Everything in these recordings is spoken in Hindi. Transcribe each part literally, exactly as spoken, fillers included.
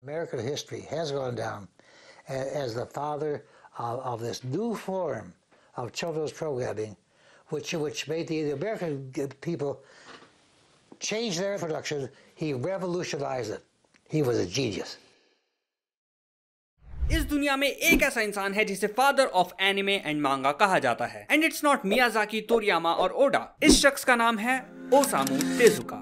American history has gone down as the father of, of this new form of children's programming, which which made the, the American people change their production. He revolutionized it. He was a genius. इस दुनिया में एक ऐसा इंसान है जिसे फादर ऑफ एनिमे एंड मांगा कहा जाता है, and it's not Miyazaki, Toriyama और ओडा. इस शख्स का नाम है Osamu Tezuka.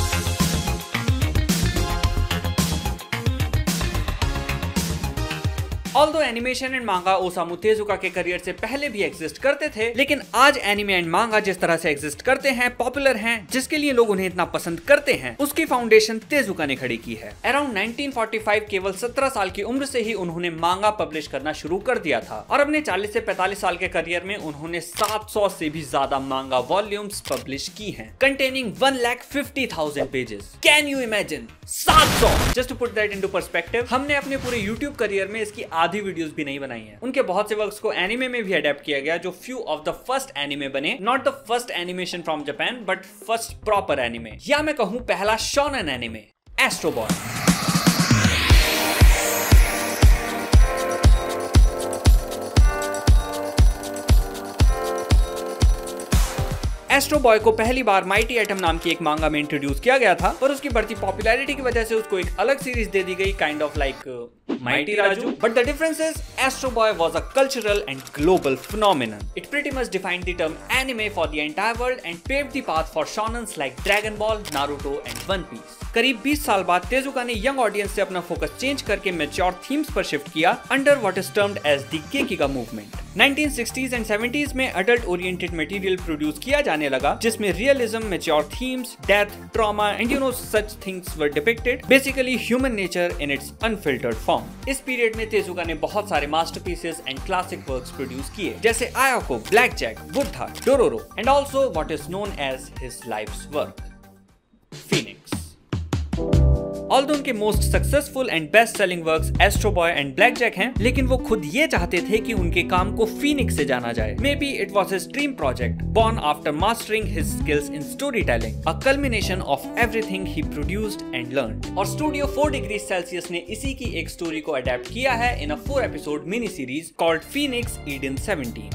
Although animation and manga Osamu Tezuka के करियर से पहले भी एग्जिस्ट करते थे, लेकिन आज एनिमे एंड मांगा जिस तरह से एग्जिस्ट करते हैं, पॉपुलर हैं, जिसके लिए लोग उन्हें इतना पसंद करते हैं, उसकी फाउंडेशन तेजुका ने खड़ी की है. अराउंड नाइनटीन फोर्टी फाइव केवल सत्रह साल की उम्र से ही उन्होंने मांगा पब्लिश करना शुरू कर दिया था, और अपने चालीस से पैंतालीस साल के करियर में उन्होंने सात सौ से भी ज्यादा मांगा वॉल्यूम्स पब्लिश की हैं, containing one lakh fifty thousand pages. Can you imagine? सात सौ! Just to put that into perspective, हमने अपने पूरे यूट्यूब करियर में इसकी आधी वीडियोस भी नहीं बनाई हैं. उनके बहुत से वर्क्स को एनिमे में भी अडेप्ट किया गया, जो few of the first anime बने. Not the first animation from Japan, but first proper anime, या मैं कहूं पहला shonen anime, Astro Boy. Astro Boy को पहली बार माइटी एटम नाम की एक मांगा में इंट्रोड्यूस किया गया था, पर उसकी बढ़ती पॉपुलैरिटी की वजह से उसको एक अलग सीरीज दे दी गई, kind of like Mighty Raju. But the difference is Astro Boy was a cultural and global phenomenon. It pretty much defined the term anime for the entire world and paved the path for shonens like Dragon Ball, Naruto and One Piece. करीब बीस साल बाद तेजुका ने यंग ऑडियंस से अपना फोकस चेंज करके मैच्योर थीम्स पर शिफ्ट किया under what is termed as the gekiga movement. Nineteen sixties and seventies में अडल्ट ओरिएंटेड मटेरियल प्रोड्यूस किया जाने लगा, जिसमें realism, mature themes, death, trauma and you know such things were depicted, basically human nature in its unfiltered form. इस पीरियड में तेजुका ने बहुत सारे masterpieces and classic works produce किए, जैसे Ayako, Black Jack, Buddha, Dororo and also what is known as his life's work, Phoenix. Although उनके most successful and best selling works Astro Boy and Black Jack हैं, लेकिन वो खुद ये चाहते थे कि उनके काम को फीनिक्स से जाना जाए. Maybe it was his dream project, born after mastering his skills in story telling, a culmination of everything he produced and learned. और स्टूडियो फोर डिग्री सेल्सियस ने इसी की एक स्टोरी को अडेप्ट किया है in a four episode mini series called Phoenix Eden seventeen.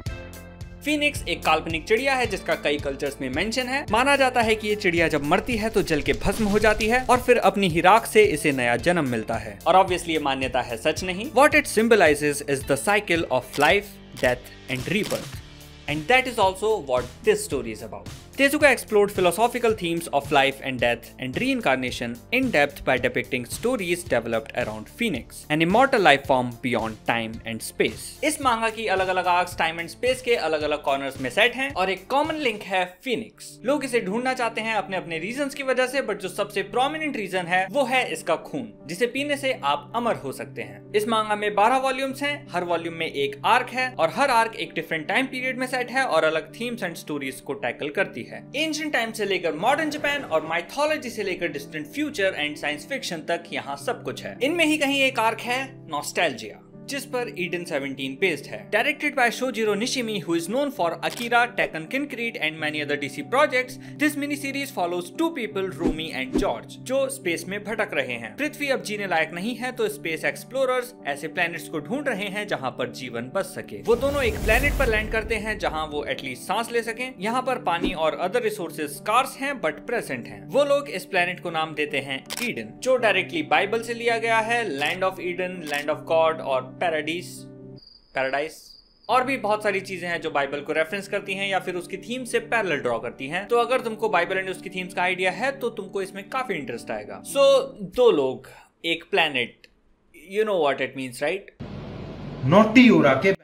Phoenix एक काल्पनिक चिड़िया है जिसका कई कल्चर्स में मेंशन है. माना जाता है कि ये चिड़िया जब मरती है तो जल के भस्म हो जाती है और फिर अपनी ही राख से इसे नया जन्म मिलता है. और ऑब्वियसली ये मान्यता है सच नहीं. What it symbolizes is the cycle of life, death and rebirth. And that is also what this story is about. Tezuka explored philosophical themes of life and death and reincarnation in depth by depicting stories developed around Phoenix, an immortal life form beyond time and space. इस मांगा की अलग अलग आर्क्स टाइम एंड स्पेस के अलग अलग कॉर्नर्स में सेट हैं, और एक कॉमन लिंक है Phoenix. लोग इसे ढूंढना चाहते हैं अपने अपने रीजंस की वजह से, बट जो सबसे प्रोमिनेंट रीजन है वो है इसका खून, जिसे पीने से आप अमर हो सकते हैं. इस मांगा में बारह वॉल्यूम्स हैं, हर वॉल्यूम में एक आर्क है, और हर आर्क एक डिफरेंट टाइम पीरियड में सेट है और अलग थीम्स एंड स्टोरीज को टैकल करती है. एंशिएंट टाइम से लेकर मॉडर्न जापान और माइथोलॉजी से लेकर distant future and science fiction तक यहाँ सब कुछ है. इनमें ही कहीं एक आर्क है नॉस्टैल्जिया, जिस पर ईडन सेवनटीन बेस्ड है. Directed by Shojiro Nishimi, who is known for Akira, Tekkon Kinkreet and many other DC projects, this mini series follows two people, Romi and George, जो स्पेस में भटक रहे हैं. पृथ्वी अब जीने लायक नहीं है, तो स्पेस एक्सप्लोरर्स ऐसे प्लैनेट्स को ढूंढ रहे हैं जहां पर जीवन बच सके. वो दोनों एक प्लैनेट पर लैंड करते हैं जहां वो एटलीस्ट सांस ले सकें. यहाँ पर पानी और अदर रिसोर्सेज स्कार्स हैं बट प्रेजेंट हैं. वो लोग इस प्लैनेट को नाम देते हैं ईडन, जो डायरेक्टली बाइबल से लिया गया है. Land of Eden, land of God और पैराडाइज पैराडाइज और भी बहुत सारी चीजें हैं जो बाइबल को रेफरेंस करती हैं या फिर उसकी थीम से पैरेलल ड्रॉ करती हैं. तो अगर तुमको बाइबल एंड उसकी थीम्स का आइडिया है तो तुमको इसमें काफी इंटरेस्ट आएगा. सो so, दो लोग, एक planet, you know what it means right? नोटी हो रहा के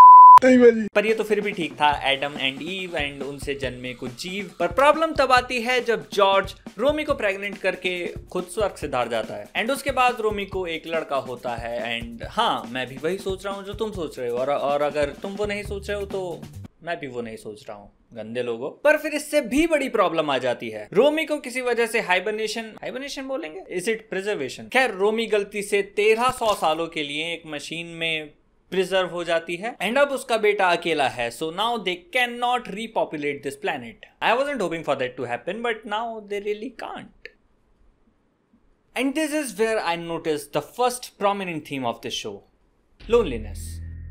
पर ये तो फिर भी ठीक था, एडम एंड ईव एंड उनसे जन्मे कुछ जीव. पर प्रॉब्लम तब आती है जब जॉर्ज रोमी को प्रेग्नेंट करके खुद स्वर्ग से धार जाता है, एंड उसके बाद रोमी को एक लड़का होता है. एंड हाँ, मैं भी वही सोच रहा हूँ जो तुम सोच रहे हो, और, और अगर तुम वो नहीं सोच रहे हो तो मैं भी वो नहीं सोच रहा हूँ, गंदे लोगों. पर फिर इससे भी बड़ी प्रॉब्लम आ जाती है. रोमी को किसी वजह से हाइबरनेशन हाइबरनेशन बोलेंगे, इज इट प्रिजर्वेशन? खैर, रोमी गलती से तेरह सौ सालों के लिए एक मशीन में प्रिजर्व हो जाती है, एंड अब उसका बेटा अकेला है. So now they can not repopulate this planet. I wasn't hoping for that to happen, but now they really can't. And this is where I noticed the first prominent theme of this show, loneliness.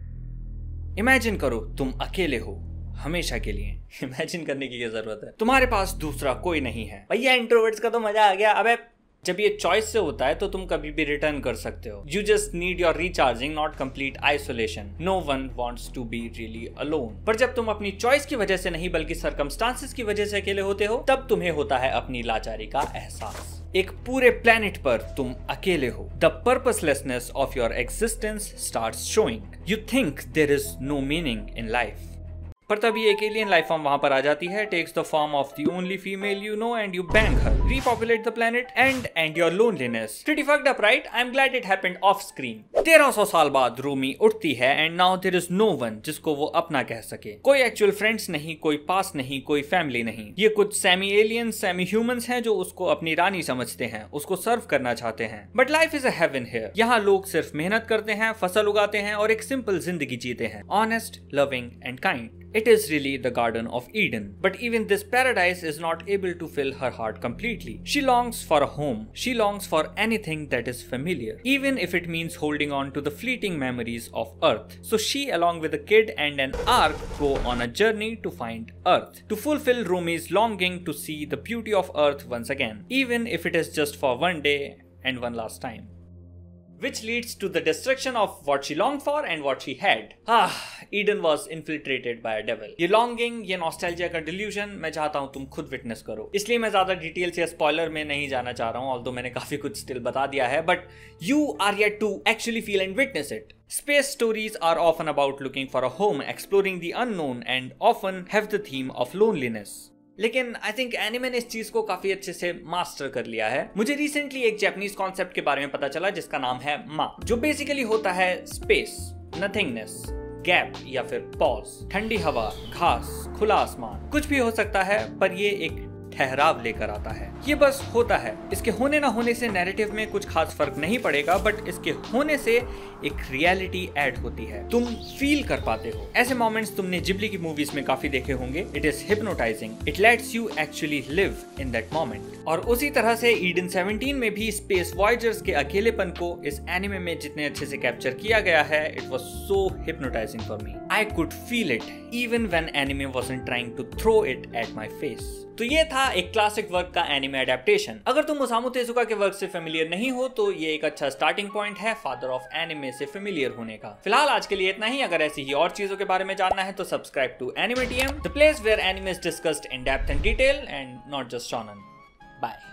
Imagine करो तुम अकेले हो हमेशा के लिए। इमेजिन करने की क्या जरूरत है, तुम्हारे पास दूसरा कोई नहीं है। भैया इंट्रोवर्ट्स का तो मजा आ गया। अबे जब ये चॉइस से होता है तो तुम कभी भी रिटर्न कर सकते हो। You just need your recharging, not complete isolation. No one wants to be really alone. पर जब तुम अपनी चॉइस की वजह से नहीं बल्कि सर्कमस्टांसेस की वजह से अकेले होते हो, तब तुम्हें होता है अपनी लाचारी का एहसास। एक पूरे प्लेनेट पर तुम अकेले हो। The purposelessness of your existence starts showing. You think there is no meaning in life. पर तभी एक एलियन लाइफ फॉर्म वहां पर आ जाती है, takes the form of the only female you know and you bang her, repopulate the planet and and your loneliness. Pretty fucked up right? I am glad it happened off screen. तेरह सौ साल बाद रूमी उठती है and now there is no one जिसको वो अपना कह सके। कोई एक्चुअल फ्रेंड्स नहीं, कोई पास नहीं, कोई फैमिली नहीं। ये कुछ सेमी एलियंस सेमी ह्यूमंस हैं जो उसको अपनी रानी समझते हैं, उसको सर्व करना चाहते हैं। But life is a heaven here. यहाँ लोग सिर्फ मेहनत करते हैं, फसल उगाते हैं और एक सिंपल जिंदगी जीते हैं, honest, loving and kind. It is really the Garden of Eden. But even this paradise is not able to fill her heart completely. She longs for a home. She longs for anything that is familiar, even if it means holding on to the fleeting memories of Earth. So she, along with a kid and an ark, go on a journey to find Earth, to fulfill Rumi's longing to see the beauty of Earth once again, even if it is just for one day and one last time. Which leads to the destruction of what she longed for and what she had. Ah, Eden was infiltrated by a devil. ये longing, ये nostalgia का delusion मैं चाहता हूँ तुम खुद witness करो। इसलिए मैं ज्यादा डिटेल्स या स्पॉइलर में नहीं जाना चाह रहा हूँ, although मैंने काफी कुछ स्टिल बता दिया है, but you are yet to actually feel and witness it. Space stories are often about looking for a home, exploring the unknown, and often have the theme of loneliness. लेकिन आई थिंक एनिमे ने इस चीज को काफी अच्छे से मास्टर कर लिया है। मुझे रिसेंटली एक जापानीज कॉन्सेप्ट के बारे में पता चला जिसका नाम है मा, जो बेसिकली होता है स्पेस, नथिंगनेस, गैप या फिर पॉज, ठंडी हवा, घास, खुला आसमान, कुछ भी हो सकता है, पर ये एक ठहराव लेकर आता है। ये बस होता है। इसके होने ना होने से नैरेटिव में कुछ खास फर्क नहीं पड़ेगा, बट इसके होने से एक रियलिटी ऐड होती है, तुम फील कर पाते हो। ऐसे मोमेंट्स तुमने जिब्ली की मूवीज में काफी देखे होंगे। It is hypnotizing, it lets you actually live in that moment. और उसी तरह से ईडन सेवनटीन में भी स्पेस वॉयजर्स के अकेलेपन को इस एनिमे में जितने अच्छे से कैप्चर किया गया है, it was so hypnotizing for me. I could feel it even when anime wasn't trying to throw it at my face. तो ये था एक क्लासिक वर्क का एनिमे एडेप्टेशन। अगर तुम ओसामू तेजुका के वर्क से फेमिलियर नहीं हो तो ये एक अच्छा स्टार्टिंग पॉइंट है फादर ऑफ एनिमे से फेमिलियर होने का। फिलहाल आज के लिए इतना ही। अगर ऐसी ही और चीजों के बारे में जानना है तो subscribe to anime T M, the place where anime is discussed in depth and detail and not just shonen. Bye.